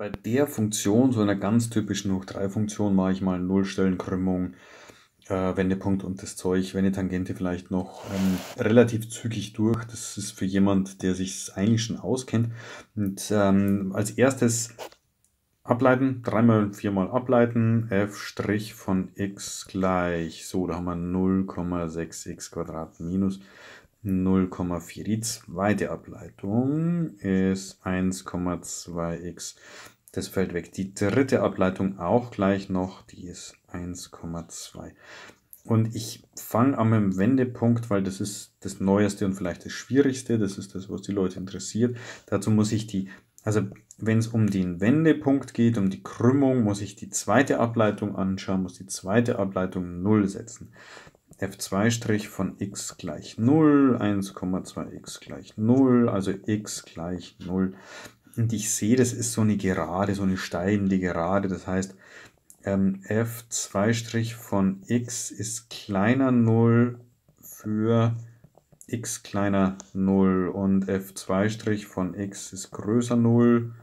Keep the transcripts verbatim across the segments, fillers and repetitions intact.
Bei der Funktion, so einer ganz typischen Hoch drei Funktion, mache ich mal Nullstellenkrümmung, äh, Wendepunkt und das Zeug, Wendetangente vielleicht noch ähm, relativ zügig durch. Das ist für jemand, der sich eigentlich schon auskennt. Und ähm, als erstes ableiten, dreimal, viermal ableiten, f' von x gleich, so, da haben wir null Komma sechs x Quadrat minus null Komma vier. Die zweite Ableitung ist eins Komma zwei x. Das fällt weg. Die dritte Ableitung auch gleich noch, die ist eins Komma zwei. Und ich fange an mit dem Wendepunkt, weil das ist das Neueste und vielleicht das Schwierigste. Das ist das, was die Leute interessiert. Dazu muss ich die, also wenn es um den Wendepunkt geht, um die Krümmung, muss ich die zweite Ableitung anschauen, muss die zweite Ableitung null setzen. f zwei' von x gleich null, eins Komma zwei x gleich null, also x gleich null. Und ich sehe, das ist so eine Gerade, so eine steigende Gerade. Das heißt, ähm, f zwei' von x ist kleiner null für x kleiner null und f zwei' von x ist größer null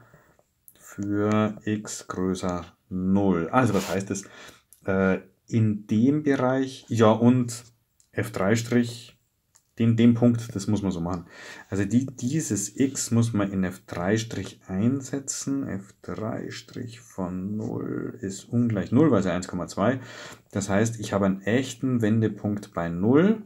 für x größer null. Also was heißt das? Äh, in dem Bereich, ja, und f drei', den, den Punkt, das muss man so machen. Also die, dieses x muss man in f drei' einsetzen. f drei' von null ist ungleich null, weil es ja eins Komma zwei. Das heißt, ich habe einen echten Wendepunkt bei null.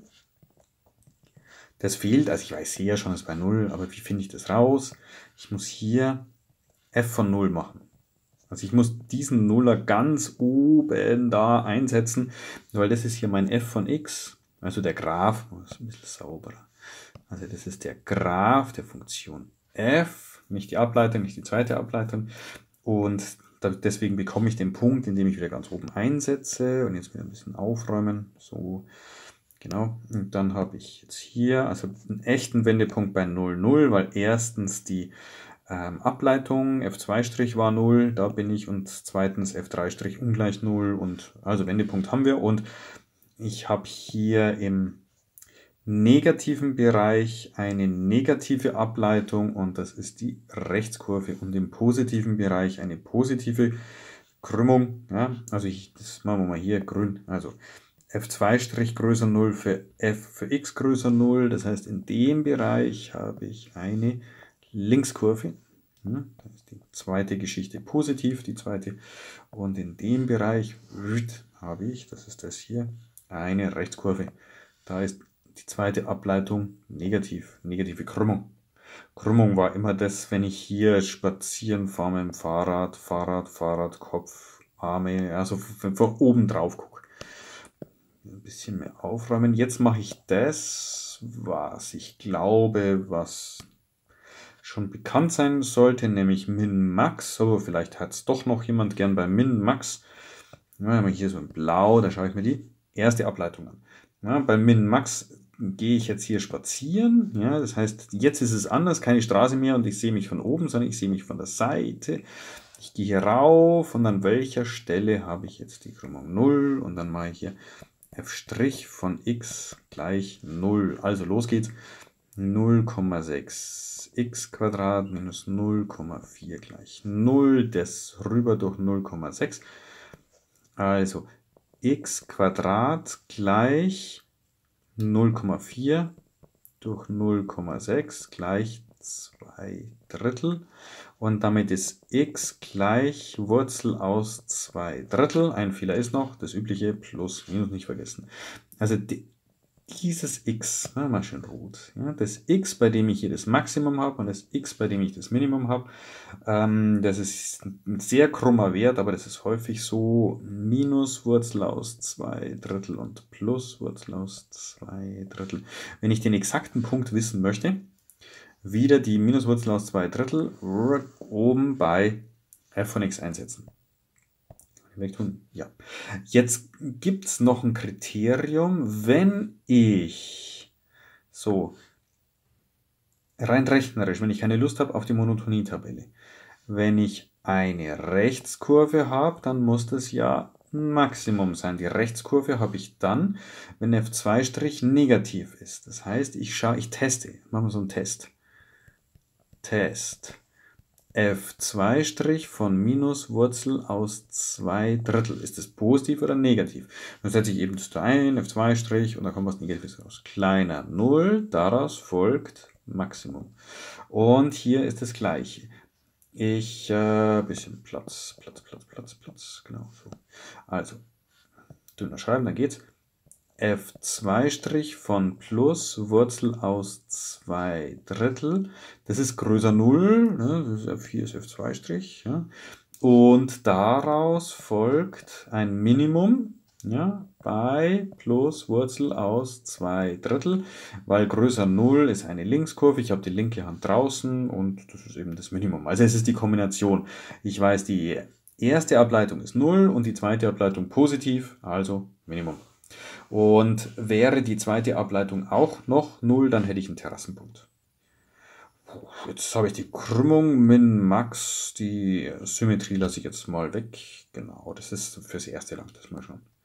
Das fehlt, also ich weiß ja schon, es ist bei null, aber wie finde ich das raus? Ich muss hier f von null machen. Also ich muss diesen Nuller ganz oben da einsetzen, weil das ist hier mein f von x, also der Graph, das ist ein bisschen sauberer. Also das ist der Graph der Funktion f, nicht die Ableitung, nicht die zweite Ableitung. Und deswegen bekomme ich den Punkt, indem ich wieder ganz oben einsetze und jetzt wieder ein bisschen aufräumen. So, genau. Und dann habe ich jetzt hier also einen echten Wendepunkt bei null, null, weil erstens die Ähm, Ableitung f zwei' war null, da bin ich, und zweitens f drei' ungleich null, und also Wendepunkt haben wir, und ich habe hier im negativen Bereich eine negative Ableitung und das ist die Rechtskurve, und im positiven Bereich eine positive Krümmung. Ja, also ich, das machen wir mal hier grün, also f zwei' größer null für f für x größer null, das heißt in dem Bereich habe ich eine Linkskurve. Ja, das ist die zweite Geschichte positiv, die zweite. Und in dem Bereich habe ich, das ist das hier, eine Rechtskurve. Da ist die zweite Ableitung negativ, negative Krümmung. Krümmung war immer das, wenn ich hier spazieren fahre mit dem Fahrrad, Fahrrad, Fahrrad, Kopf, Arme, also von oben drauf gucke. Ein bisschen mehr aufräumen. Jetzt mache ich das, was ich glaube, was schon bekannt sein sollte, nämlich Min-Max. So, vielleicht hat es doch noch jemand gern bei Min-Max. Ja, hier so in Blau, da schaue ich mir die erste Ableitung an. Ja, bei Min-Max gehe ich jetzt hier spazieren. Ja, das heißt, jetzt ist es anders, keine Straße mehr und ich sehe mich von oben, sondern ich sehe mich von der Seite. Ich gehe hier rauf und an welcher Stelle habe ich jetzt die Krümmung null und dann mache ich hier f' von x gleich null. Also los geht's. null Komma sechs x Quadrat minus null Komma vier gleich null, das rüber durch null Komma sechs. Also x Quadrat gleich null Komma vier durch null Komma sechs gleich zwei Drittel. Und damit ist x gleich Wurzel aus zwei Drittel. Ein Fehler ist noch, das übliche plus minus nicht vergessen. Also die, dieses x, na, mal schön rot, ja, das x, bei dem ich hier das Maximum habe und das x, bei dem ich das Minimum habe, ähm, das ist ein sehr krummer Wert, aber das ist häufig so, minus Wurzel aus zwei Drittel und plus Wurzel aus zwei Drittel. Wenn ich den exakten Punkt wissen möchte, wieder die Minuswurzel aus zwei Drittel oben bei f von x einsetzen. Wegtun? Ja. Jetzt gibt es noch ein Kriterium, wenn ich so rein rechnerisch, wenn ich keine Lust habe auf die Monotonie-Tabelle, wenn ich eine Rechtskurve habe, dann muss das ja ein Maximum sein. Die Rechtskurve habe ich dann, wenn f zwei' negativ ist. Das heißt, ich schaue, ich teste, machen wir so einen Test. Test. f zwei' von minus Wurzel aus zwei Drittel. Ist das positiv oder negativ? Dann setze ich eben das da ein, f zwei' und da kommt was Negatives raus. Kleiner null, daraus folgt Maximum. Und hier ist das gleiche. Ich, äh, bisschen Platz, Platz, Platz, Platz, Platz, genau so. Also, dünner schreiben, dann geht's. f zwei' von plus Wurzel aus zwei Drittel. Das ist größer null, ne? Das ist f vier ist f zwei'. Ja? Und daraus folgt ein Minimum, ja, bei plus Wurzel aus zwei Drittel, weil größer null ist eine Linkskurve. Ich habe die linke Hand draußen und das ist eben das Minimum. Also es ist die Kombination. Ich weiß, die erste Ableitung ist null und die zweite Ableitung positiv, also Minimum. Und wäre die zweite Ableitung auch noch null, dann hätte ich einen Terrassenpunkt. Jetzt habe ich die Krümmung, Min, Max, die Symmetrie lasse ich jetzt mal weg. Genau, das ist fürs erste lang, das mal schon.